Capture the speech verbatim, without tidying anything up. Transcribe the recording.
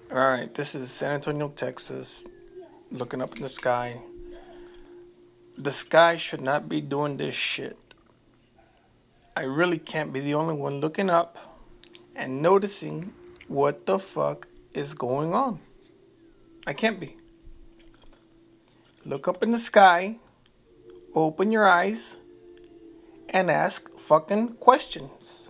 All right, this is San Antonio, Texas. Looking up in the sky. The sky should not be doing this shit. I really can't be the only one looking up and noticing what the fuck is going on. I can't be. Look up in the sky, open your eyes, and ask fucking questions.